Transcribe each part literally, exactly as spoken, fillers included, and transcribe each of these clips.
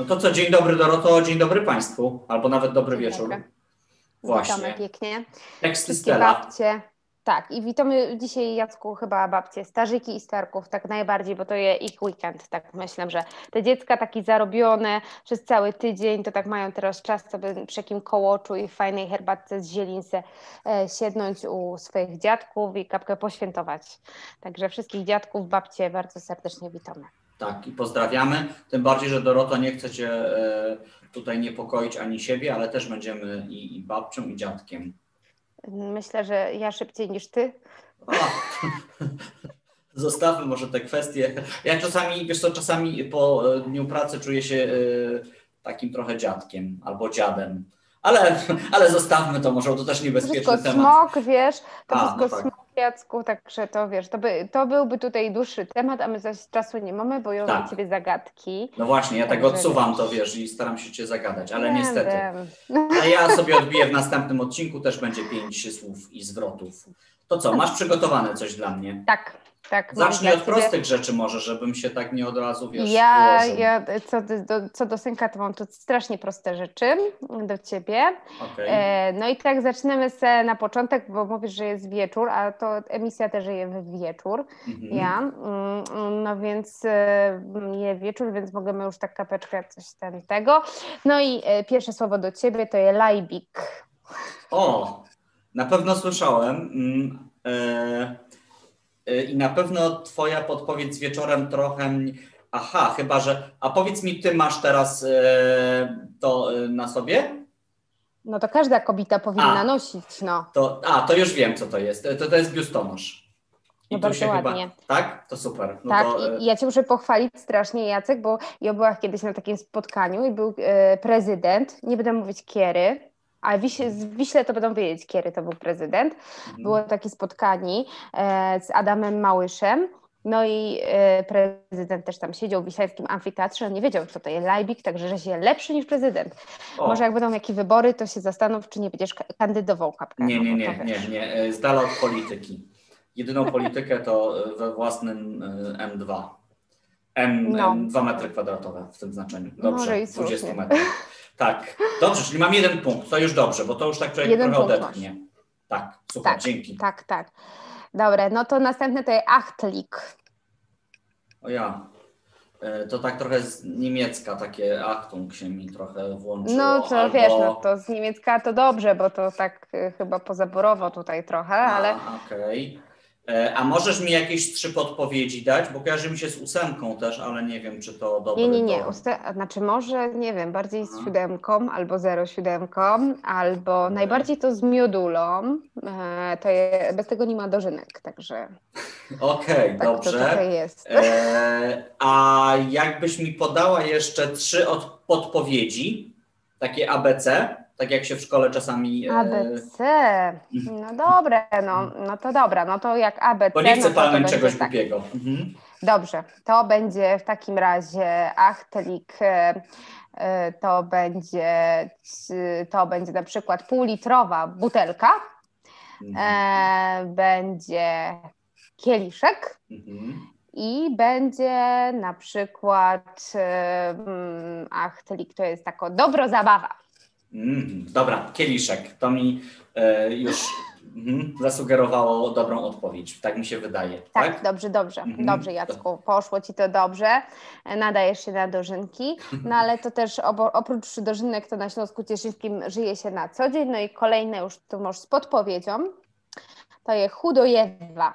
No to co, dzień dobry Doroto, dzień dobry Państwu, albo nawet dobry Dzień wieczór. dobry. Właśnie. Witamy pięknie. Teksty Wszystkie Stella. babcie. Tak, i witamy dzisiaj, Jacku, chyba babcie starzyki i starków, tak najbardziej, bo to jest ich weekend, tak myślę, że te dziecka takie zarobione przez cały tydzień, to tak mają teraz czas sobie przy jakim kołoczu i fajnej herbatce z zielince e, siednąć u swoich dziadków i kapkę poświętować. Także wszystkich dziadków, babcie bardzo serdecznie witamy. Tak, i pozdrawiamy, tym bardziej, że Doroto nie chce Cię e, tutaj niepokoić ani siebie, ale też będziemy i, i babcią, i dziadkiem. Myślę, że ja szybciej niż ty. O, zostawmy może te kwestie. Ja czasami, wiesz co, czasami po dniu pracy czuję się e, takim trochę dziadkiem albo dziadem, ale, ale zostawmy to, może to też niebezpieczny to wszystko temat. smok, wiesz, to A, wszystko no tak. smok, Jacku, także to wiesz, to, by, to byłby tutaj dłuższy temat, a my zaś czasu nie mamy, bo ja mam Tak. do ciebie zagadki. No właśnie, ja tak Także odsuwam wiesz. to, wiesz, i staram się Cię zagadać, ale Wiem, niestety. wiem. A ja sobie odbiję w następnym odcinku, też będzie pięć słów i zwrotów. To co, masz przygotowane coś dla mnie? Tak, tak. mam Zacznij dla od ciebie. prostych rzeczy może, żebym się tak nie od razu, wiesz, Ja, ułożył. ja co, do, co do synka, to mam tu strasznie proste rzeczy do ciebie. Okej. E, no i tak zaczniemy se na początek, bo mówisz, że jest wieczór, a to emisja też je w wieczór. Mhm. Ja, mm, no więc e, je wieczór, więc możemy już tak kapeczkę coś ten tego. No i e, pierwsze słowo do ciebie to jest lajbik. O, na pewno słyszałem. Mm, e, e, I na pewno Twoja podpowiedź z wieczorem trochę... Aha, chyba że... A powiedz mi, Ty masz teraz e, to e, na sobie? No to każda kobieta powinna A. nosić, no. To, a, to już wiem, co to jest. To, to jest biustonosz. I No tu bardzo się ładnie. chyba... Tak? To super. No Tak, to, i i ja Cię muszę pochwalić strasznie, Jacek, bo ja byłam kiedyś na takim spotkaniu i był e, prezydent, nie będę mówić Kiery, ale Wiś, z Wiśle to będą wiedzieć, Kiery to był prezydent. Mhm. Było takie spotkanie e, z Adamem Małyszem, no i e, prezydent też tam siedział w wiślańskim amfiteatrze, on nie wiedział, co to jest lajbik, także że się lepszy niż prezydent. O. Może jak będą jakieś wybory, to się zastanów, czy nie będziesz ka- kandydował, Kapka. Nie, no nie, bo nie, to nie, wiesz. nie. E, Z dala od polityki. Jedyną politykę to we własnym e, M dwa. M, No. M dwa metry kwadratowe w tym znaczeniu. Dobrze, Może i dwadzieścia słusznie. metrów. Tak, dobrze, czyli mam jeden punkt, to już dobrze, bo to już tak człowiek Jeden trochę punkt odetchnie. Tak, super, Tak, dzięki. tak, tak. Dobra, no to następne to jest Achtlik. O ja, e, to tak trochę z niemiecka, takie Achtung się mi trochę włączyło. No to albo... wiesz, no to z niemiecka to dobrze, bo to tak y, chyba pozaborowo tutaj trochę, ale A, okej. E, A możesz mi jakieś trzy podpowiedzi dać? Bo kojarzy mi się z ósemką też, ale nie wiem, czy to dobry nie, nie, nie. tor. Uste- Znaczy może, nie wiem, bardziej z Aha. siódemką albo zero siódemką, albo Okej. najbardziej to z miodulą. E, to je, bez tego nie ma dożynek, także Okej, tak to dobrze. trochę jest. E, a jakbyś mi podała jeszcze trzy od podpowiedzi, takie A B C, tak jak się w szkole czasami... E, A B C. No dobre, no, no to dobra, no to jak A B C, bo nie chcę no to, to palnąć będzie czegoś tak. głupiego. Mhm. Dobrze, to będzie w takim razie Achtlik, e, e, to będzie, c- to będzie na przykład półlitrowa butelka, e, będzie kieliszek Mhm. i będzie na przykład e, mm, Achtlik to jest taka dobro zabawa. Mm, dobra, kieliszek. To mi e, już mhm, zasugerowało dobrą odpowiedź. Tak mi się wydaje. Tak, Tak? dobrze, dobrze, Mhm. dobrze Jacku, poszło Ci to dobrze, nadajesz się na dożynki, no ale to też obo, oprócz dożynek to na Śląsku Cieszyńskim żyje się na co dzień, no i kolejne już tu masz z podpowiedzią, to jest chudojewa,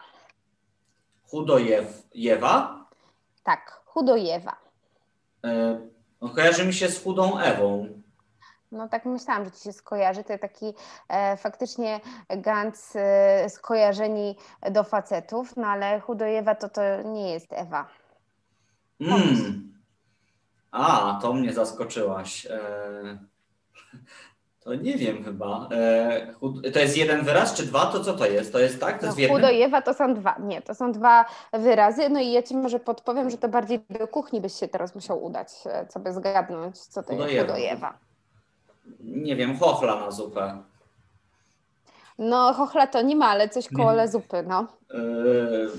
Chudojewa? tak, chudojewa. E, no, kojarzy mi się z chudą Ewą. No tak myślałam, że Ci się skojarzy, to jest taki e, faktycznie Gantz e, skojarzeni do facetów, no ale chudojewa to to nie jest Ewa. Pomysł. Mm. A, to mnie zaskoczyłaś. E, to nie wiem chyba. E, chud... To jest jeden wyraz czy dwa? To co to jest? To jest tak? To No, jest w jednym? chudojewa to są dwa, nie, to są dwa wyrazy, no i ja Ci może podpowiem, że to bardziej do kuchni byś się teraz musiał udać, e, co by zgadnąć, co to jest Chudojewa. chudojewa. Nie wiem, chochla na zupę. No chochla to nie ma, ale coś koło Nie. zupy, no. E,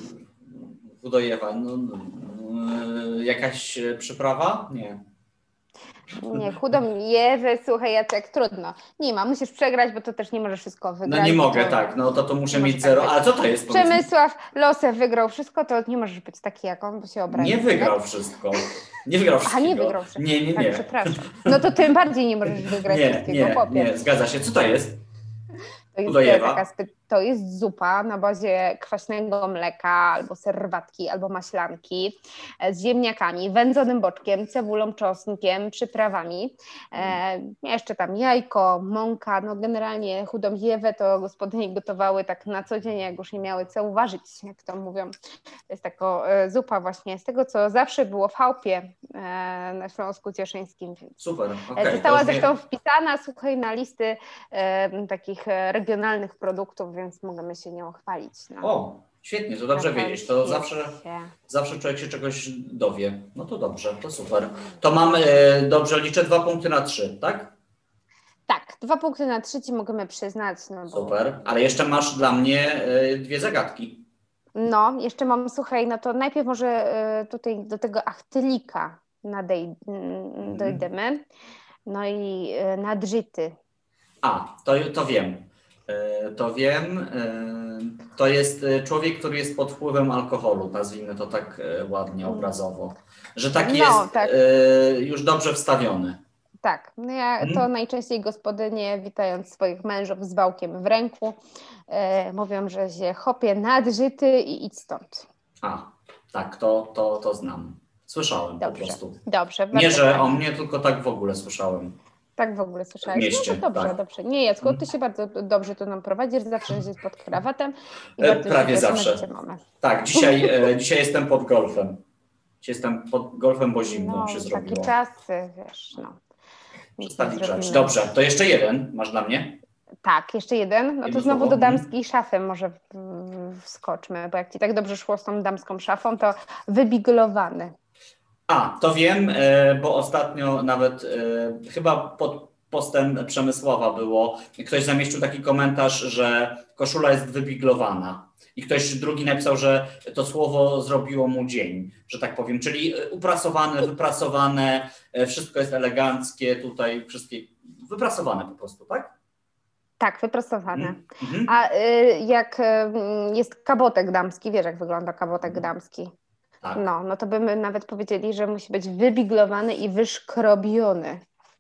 chudojewa. No, no, e, jakaś przyprawa? Nie. Nie, chudą Ewę, słuchaj, Jacek, trudno. Nie ma, musisz przegrać, bo to też nie możesz wszystko wygrać. No nie mogę, to, tak, no to to muszę mieć tak zero. być. A co to jest? Powiedz mi? Przemysław Losę wygrał wszystko, to nie możesz być taki jak on, bo się obrazi. Nie wygrał tak? wszystko. Nie wygrał Aha, wszystkiego. nie wygrał wszystko. Nie, nie, Tak, nie. przepraszam. No to tym bardziej nie możesz wygrać Nie, wszystkiego, nie, chłopie. nie, zgadza się. Co to jest? To jest, Udojewa. taka spe- to jest zupa na bazie kwaśnego mleka, albo serwatki, albo maślanki e, z ziemniakami, wędzonym boczkiem, cebulą, czosnkiem, przyprawami. E, jeszcze tam jajko, mąka, no generalnie chudą Ewę to gospodynie gotowały tak na co dzień, jak już nie miały co uważać, jak to mówią. To jest taka e, zupa właśnie z tego, co zawsze było w chałupie e, na Śląsku Cieszyńskim. Więc Super, okej. E, Została to już zresztą wie- wpisana, słuchaj, na listy e, takich e, regionalnych produktów, więc możemy się nią chwalić. No. O, świetnie, to dobrze Chwalić wiedzieć. To się. zawsze, zawsze człowiek się czegoś dowie. No to dobrze, to super. To mam, e, dobrze liczę, dwa punkty na trzy, tak? Tak, dwa punkty na trzy ci możemy przyznać. No, bo, Super, ale jeszcze masz dla mnie e, dwie zagadki. no, jeszcze mam, słuchaj, no to najpierw może e, tutaj do tego achtylika nadej, Mhm. dojdziemy. No i e, nadżyty. A, to, to wiem. E, To wiem. E, To jest e, człowiek, który jest pod wpływem alkoholu, nazwijmy to tak e, ładnie, obrazowo. Że taki No, jest tak. e, już dobrze wstawiony. Tak, no ja, to Mhm. najczęściej gospodynie, witając swoich mężów z wałkiem w ręku, e, mówią, że się chopie nadżyty i idź stąd. A, tak, to, to, to znam. Słyszałem po Dobrze, prostu. dobrze. Nie, bardzo że fajnie. o mnie, tylko tak w ogóle słyszałem. Tak w ogóle słyszałeś. w mieście, No to dobrze, tak. dobrze. Nie, Jacku, ty się bardzo dobrze tu nam prowadzisz, zawsze jesteś pod krawatem i E, bardzo prawie się cieszymy, zawsze. że cię mamy. Tak, dzisiaj, e, dzisiaj jestem pod golfem. Dzisiaj jestem pod golfem, bo zimno No, się takie zrobiło. czasy, wiesz, no. Nic Przestali nie grzać. zrobimy. Dobrze, to jeszcze jeden masz dla mnie? Tak, jeszcze jeden. No to Jedno znowu słowo? do damskiej szafy może w- w- wskoczmy, bo jak ci tak dobrze szło z tą damską szafą, to wybiglowany. A, to wiem, e, bo ostatnio nawet e, chyba pod postem Przemysława było, ktoś zamieścił taki komentarz, że koszula jest wybiglowana. I ktoś drugi napisał, że to słowo zrobiło mu dzień, że tak powiem. Czyli e, uprasowane, wyprasowane, e, wszystko jest eleganckie, tutaj wszystkie wyprasowane po prostu, tak? Tak, wyprostowane. Mhm. A y, jak y, jest kabotek damski, wiesz jak wygląda kabotek damski? Tak. No, no to byśmy nawet powiedzieli, że musi być wybiglowany i wyszkrobiony.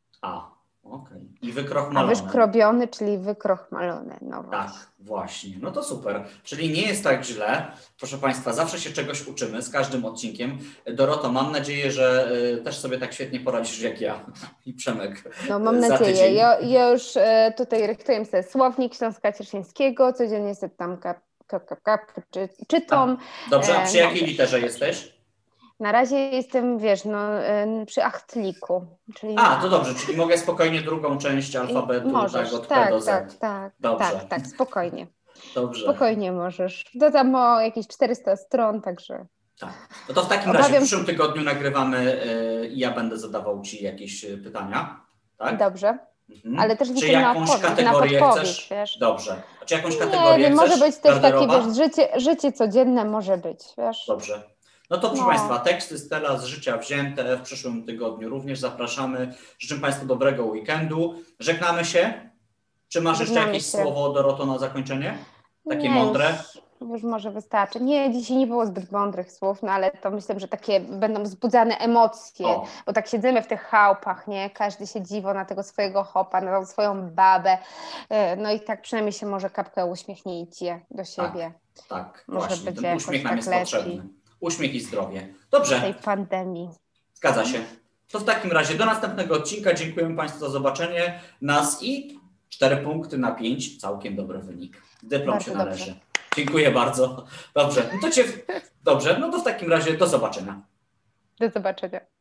A, okej. I A wykrochmalone. wyszkrobiony, czyli wykrochmalony. No Tak, właśnie. właśnie. No to super. Czyli nie jest tak źle. Proszę Państwa, zawsze się czegoś uczymy z każdym odcinkiem. Doroto, mam nadzieję, że y, też sobie tak świetnie poradzisz jak ja i Przemek. No mam za nadzieję. tydzień. Ja, ja już e, tutaj rychtuję sobie słownik Śląska Cieszyńskiego, codziennie sobie tam kap, kap, kap, kap, czy, czytam. Dobrze, a przy E, jakiej no, literze jesteś? Na razie jestem, wiesz, no, e, przy achtliku. Czyli A, to dobrze, czyli mogę spokojnie drugą część alfabetu, możesz, tak, od P tak, do Z. tak, tak, Dobrze. tak, tak, spokojnie. Dobrze. Spokojnie możesz. Dodam o jakieś czterysta stron, także... Tak. No to w takim Obawiam razie w się- przyszłym tygodniu nagrywamy y, i ja będę zadawał Ci jakieś y, pytania. Tak? Dobrze, Mhm. ale też Czy liczę na jakąś odpowiedź, na kategorię podpowiedź, chcesz? wiesz. Dobrze. A czy jakąś Nie kategorię wiem, chcesz? może być też takie, Garderoba? wiesz, życie, życie codzienne może być, wiesz. Dobrze. No to proszę No. Państwa, teksty Stella z życia wzięte w przyszłym tygodniu również zapraszamy. Życzę Państwu dobrego weekendu. Żegnamy się. Czy masz jeszcze Żegnamy jakieś się. słowo, Doroto, na zakończenie? Takie Nie, mądre? Już, już może wystarczy. Nie, dzisiaj nie było zbyt mądrych słów, no ale to myślę, że takie będą wzbudzane emocje, O. bo tak siedzimy w tych chałupach, nie? Każdy się dziwo na tego swojego chopa, na tą swoją babę, e, no i tak przynajmniej się może kapkę uśmiechnijcie do siebie Tak, Może właśnie. będzie Ten jakoś uśmiech nam tak jest lepiej. potrzebny. Uśmiech i zdrowie. w Dobrze, tej pandemii. zgadza się. To w takim razie do następnego odcinka. Dziękuję Państwu za zobaczenie nas i cztery punkty na pięć. Całkiem dobry wynik. Dyplom Bardzo się dobrze. należy. Dziękuję bardzo. Dobrze, no to cię... Dobrze, no to w takim razie do zobaczenia. Do zobaczenia.